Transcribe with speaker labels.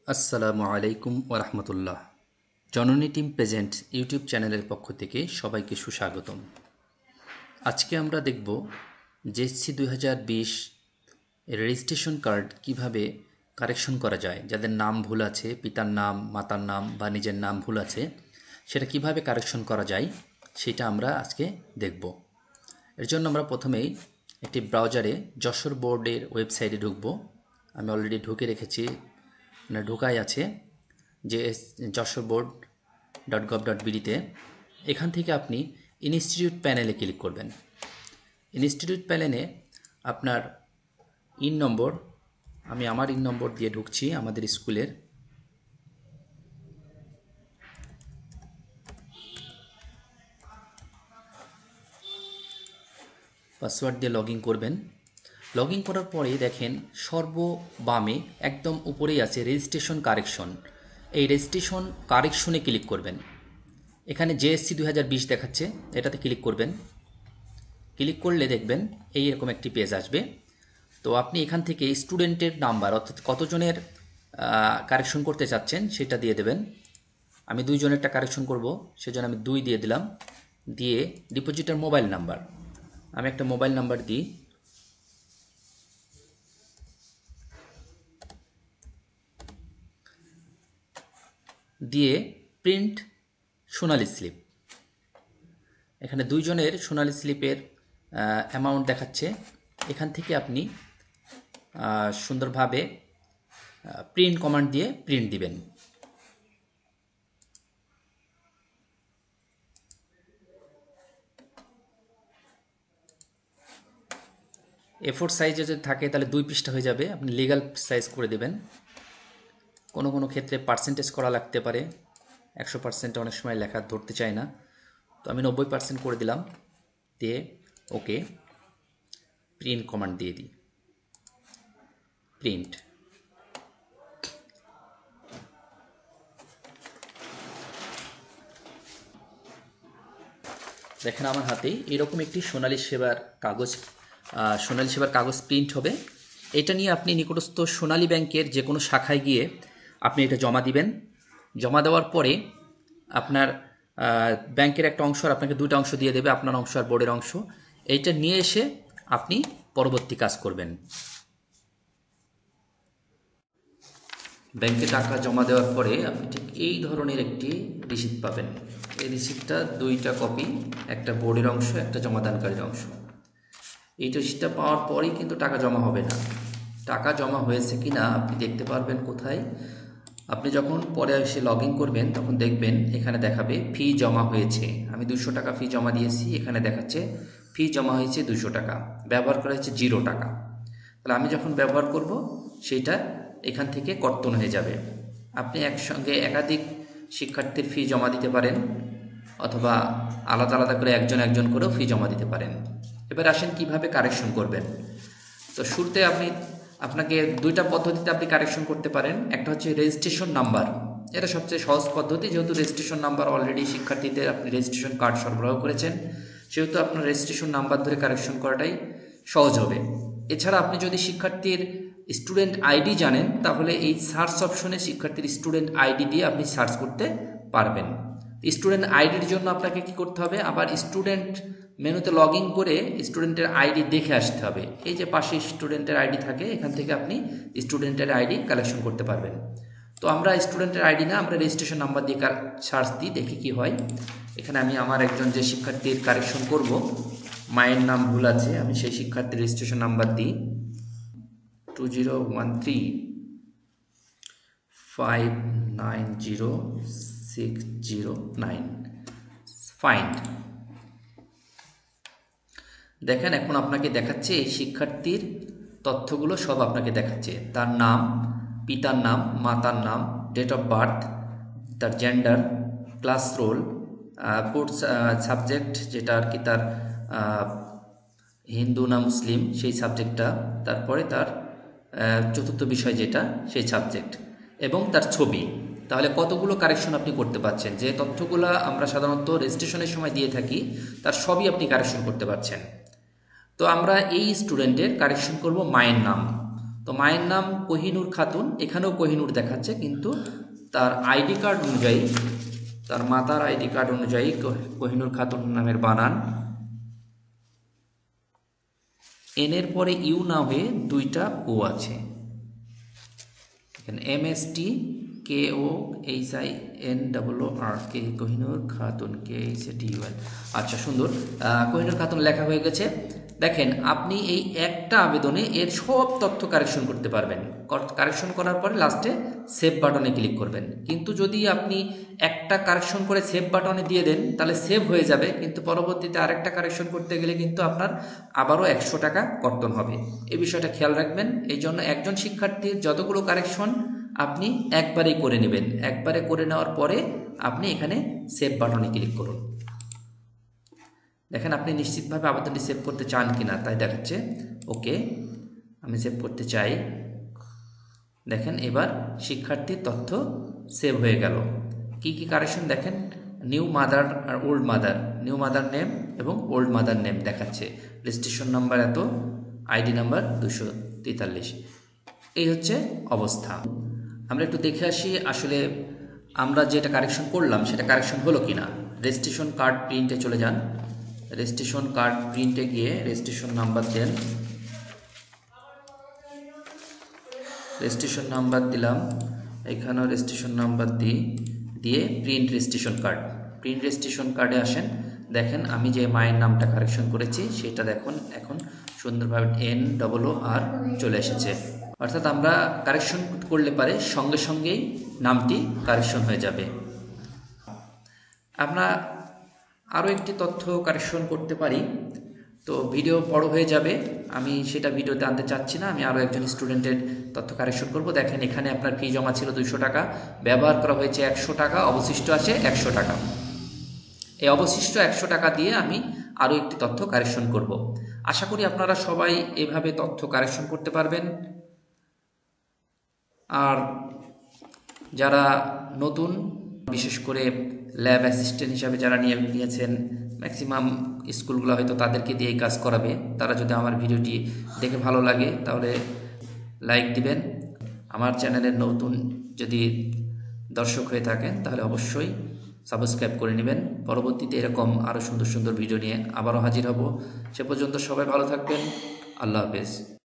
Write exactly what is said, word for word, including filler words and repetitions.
Speaker 1: আসসালামু আলাইকুম ওরহমতুল্লাহ। জননী টিম প্রেজেন্ট ইউটিউব চ্যানেলের পক্ষ থেকে সবাইকে সুস্বাগতম। আজকে আমরা দেখব জেএসসি দুই হাজার বিশ রেজিস্ট্রেশন কার্ড কিভাবে কারেকশন করা যায়। যাদের নাম ভুল আছে, পিতার নাম, মাতার নাম বা নিজের নাম ভুল আছে, সেটা কিভাবে কারেকশন করা যায় সেটা আমরা আজকে দেখব। এর জন্য আমরা প্রথমেই একটি ব্রাউজারে যশোর বোর্ডের ওয়েবসাইটে ঢুকব। আমি অলরেডি ঢুকে রেখেছি, মানে ঢোকাই আছে যে Jessore board dot gov dot বিডিতে। এখান থেকে আপনি ইনস্টিটিউট প্যানেলে ক্লিক করবেন। ইনস্টিটিউট প্যানেলে আপনার ইন নম্বর, আমি আমার ইন নম্বর দিয়ে ঢুকছি আমাদের স্কুলের। পাসওয়ার্ড দিয়ে লগ ইন করবেন। লগ ইন করার পরে দেখেন সর্ববামে একদম উপরেই আছে রেজিস্ট্রেশন কারেকশন। এই রেজিস্ট্রেশন কারেকশনে ক্লিক করবেন। এখানে জেএসসি দুই হাজার বিশ দেখাচ্ছে, এটাতে ক্লিক করবেন। ক্লিক করলে দেখবেন এই এরকম একটি পেজ আসবে। তো আপনি এখান থেকে স্টুডেন্টের নাম্বার, অর্থাৎ কতজনের কারেকশন করতে চাচ্ছেন সেটা দিয়ে দেবেন। আমি দুইজনেরটা কারেকশন করব, সেজন্য আমি দুই দিয়ে দিলাম। দিয়ে ডিপোজিটার মোবাইল নাম্বার, আমি একটা মোবাইল নাম্বার দিই। দিয়ে প্রিন্ট সোনালী স্লিপ, এখানে দুইজনের সোনালী স্লিপের অ্যামাউন্ট দেখাচ্ছে। এখান থেকে আপনি সুন্দরভাবে প্রিন্ট কমান্ড দিয়ে প্রিন্ট দিবেন। এ ফোর সাইজে যদি থাকে তাহলে দুই পৃষ্ঠা হয়ে যাবে, আপনি লিগাল সাইজ করে দেবেন। কোনো কোনো ক্ষেত্রে পার্সেন্টেজ করা লাগতে পারে, একশো পার্সেন্ট অনেক সময় লেখা ধরতে চায় না, তো আমি নব্বই পার্সেন্ট করে দিলাম। দিয়ে ওকে, প্রিন্ট কমান্ড দিয়ে দিই, প্রিন্ট। দেখেন আমার হাতেই এরকম একটি সোনালী সেবার কাগজ, সোনালী সেবার কাগজ প্রিন্ট হবে। এটা নিয়ে আপনি নিকটস্থ সোনালী ব্যাংকের যে কোনো শাখায় গিয়ে আপনি এটা জমা দিবেন। জমা দেওয়ার পরে আপনার ব্যাংকের একটা অংশ আর আপনাকে দুটো অংশ দিয়ে দেবে, আপনার অংশ আর বোর্ডের অংশ। এইটা নিয়ে এসে আপনি পরবর্তী কাজ করবেন। ব্যাংকে টাকা জমা দেওয়ার পরে আপনি ঠিক এই ধরনের একটি রিসিপ্ট পাবেন। এই রিসিপ্টটা দুইটা কপি, একটা বোর্ডের অংশ, একটা জমাদানকারীর অংশ। এই রিসিপ্টটা পাওয়ার পরেই কিন্তু টাকা জমা হবে না। টাকা জমা হয়েছে কি না আপনি দেখতে পারবেন কোথায়? আপনি যখন পরে এসে লগ ইন করবেন তখন দেখবেন এখানে দেখাবে ফি জমা হয়েছে। আমি দুশো টাকা ফি জমা দিয়েছি, এখানে দেখাচ্ছে ফি জমা হয়েছে দুশো টাকা, ব্যবহার করা হয়েছে জিরো টাকা। তাহলে আমি যখন ব্যবহার করব সেইটা এখান থেকে কর্তন হয়ে যাবে। আপনি একসঙ্গে একাধিক শিক্ষার্থীর ফি জমা দিতে পারেন, অথবা আলাদা আলাদা করে একজন একজন করেও ফি জমা দিতে পারেন। এবার আসেন কিভাবে কারেকশন করবেন। তো শুরুতে আপনি আপনাকে দুইটা পদ্ধতিতে আপনি কারেকশন করতে পারেন। একটা হচ্ছে রেজিস্ট্রেশন নাম্বার, এটা সবচেয়ে সহজ পদ্ধতি। যেহেতু রেজিস্ট্রেশন নাম্বার অলরেডি শিক্ষার্থীদের আপনি রেজিস্ট্রেশন কার্ড সরবরাহ করেছেন, সেহেতু আপনার রেজিস্ট্রেশন নাম্বার ধরে কারেকশন করাটাই সহজ হবে। এছাড়া আপনি যদি শিক্ষার্থীর স্টুডেন্ট আইডি জানেন তাহলে এই সার্চ অপশনে শিক্ষার্থীর স্টুডেন্ট আইডি দিয়ে আপনি সার্চ করতে পারবেন। স্টুডেন্ট আইডির জন্য আপনাকে কি করতে হবে? আবার স্টুডেন্ট মেনুতে লগ ইন করে স্টুডেন্টের আইডি দেখে আসতে হবে। এই যে পাশে স্টুডেন্টের আইডি থাকে, এখান থেকে আপনি স্টুডেন্টের আইডি কালেকশন করতে পারবেন। তো আমরা স্টুডেন্টের আইডি না, আমরা রেজিস্ট্রেশন নাম্বার দিয়ে সার্চ দিই, দেখি কি হয়। এখানে আমি আমার একজন যে শিক্ষার্থীর কারেকশন করব, মায়ের নাম ভুল আছে, আমি সেই শিক্ষার্থীর রেজিস্ট্রেশন নাম্বার দিই two zero one three five nine zero six zero nine. Find. দেখেন এখন আপনাকে দেখাচ্ছে এই শিক্ষার্থীর তথ্যগুলো সব আপনাকে দেখাচ্ছে। তার নাম, পিতার নাম, মাতার নাম, ডেট অফ বার্থ, তার gender, class roll, course subject যেটা আর কি তার হিন্দু না মুসলিম সেই সাবজেক্টটা, তারপরে তার চতুর্থ বিষয় যেটা সেই সাবজেক্ট, এবং তার ছবি। তাহলে কতগুলো কারেকশন আপনি করতে পারছেন। যে তথ্যগুলো আমরা সাধারণত রেজিস্ট্রেশনের সময় দিয়ে থাকি তার সবই আপনি কারেকশন করতে পারছেন। তো আমরা এই স্টুডেন্টের কারেকশন করব মায়ের নাম। তো তো মায়ের নাম কোহিনুর খাতুন, এখানেও কোহিনুর দেখাচ্ছে, কিন্তু তার আইডি কার্ড অনুযায়ী, তার মাতার আইডি কার্ড অনুযায়ী কোহিনুর খাতুন নামের বানান এন এর পরে ইউ না হয়ে দুইটা ও আছে। এখানে M S T K O H I N double O R K, Kohinoor Khatun, K H A T U N. আচ্ছা, সুন্দর, কোহিনুর খাতুন লেখা হয়ে গেছে। দেখেন, আপনি এই একটা আবেদনে এর সব তথ্য কারেকশন করতে পারবেন। কারেকশন করার পরে লাস্টে সেভ বাটনে ক্লিক করবেন। কিন্তু যদি আপনি একটা কারেকশন করে সেভ বাটনে দিয়ে দেন তাহলে সেভ হয়ে যাবে, কিন্তু পরবর্তীতে আরেকটা কারেকশন করতে গেলে কিন্তু আপনার আবারও একশো টাকা কর্তন হবে। এই বিষয়টা খেয়াল রাখবেন। এই জন্য একজন শিক্ষার্থীর যতগুলো কারেকশন আপনি একবারেই করে নেবেন। একবারে করে নেওয়ার পরে আপনি এখানে সেভ বাটনে ক্লিক করুন। দেখেন, আপনি নিশ্চিতভাবে আবেদনটি সেভ করতে চান কিনা তাই দেখাচ্ছে। ওকে, আমি সেভ করতে চাই। দেখেন, এবার শিক্ষার্থীর তথ্য সেভ হয়ে গেল। কি কি কারেকশন দেখেন, নিউ মাদার আর old mother, new mother name এবং ওল্ড মাদার নেম দেখাচ্ছে। রেজিস্ট্রেশন নাম্বার এত, আইডি নাম্বার দুশো তেতাল্লিশ। এই হচ্ছে অবস্থা। আমরা একটু দেখে আসি আসলে আমরা যেটা কারেকশন করলাম সেটা কারেকশন হলো কিনা। রেজিস্ট্রেশন কার্ড প্রিন্টে চলে যান। রেজিস্ট্রেশন কার্ড প্রিন্টে গিয়ে রেজিস্ট্রেশন নাম্বার দেন। রেজিস্ট্রেশন নাম্বার দিলাম, এখানেও রেজিস্ট্রেশন নাম্বার দিই, দিয়ে print registration card. Print registration কার্ডে আসেন। দেখেন, আমি যে মায়ের নামটা কারেকশন করেছি সেটা দেখুন এখন সুন্দরভাবে এন ডবল ও আর চলে এসেছে। অর্থাৎ আমরা কারেকশন করলে পারে সঙ্গে সঙ্গেই নামটি কারেকশন হয়ে যাবে। আমরা আরও একটি তথ্য কারেকশন করতে পারি, তো ভিডিও বড় হয়ে যাবে, আমি সেটা ভিডিওতে আনতে চাচ্ছি না। আমি আরও একজন স্টুডেন্টের তথ্য কারেকশন করব। দেখেন, এখানে আপনার ফি জমা ছিল দুইশো টাকা, ব্যবহার করা হয়েছে একশো টাকা, অবশিষ্ট আছে একশো টাকা। এই অবশিষ্ট একশো টাকা দিয়ে আমি আরও একটি তথ্য কারেকশন করব। আশা করি আপনারা সবাই এভাবে তথ্য কারেকশন করতে পারবেন। আর যারা নতুন, বিশেষ করে ল্যাব অ্যাসিস্ট্যান্ট হিসাবে যারা নিয়ে নিয়েছেন, ম্যাক্সিমাম স্কুলগুলো হয়তো তাদেরকে দিয়েই কাজ করাবে। তারা যদি আমার ভিডিওটি দেখে ভালো লাগে তাহলে লাইক দিবেন। আমার চ্যানেলের নতুন যদি দর্শক হয়ে থাকেন তাহলে অবশ্যই সাবস্ক্রাইব করে নেবেন। পরবর্তীতে এরকম আরও সুন্দর সুন্দর ভিডিও নিয়ে আবারও হাজির হব। সে পর্যন্ত সবাই ভালো থাকবেন। আল্লাহ হাফেজ।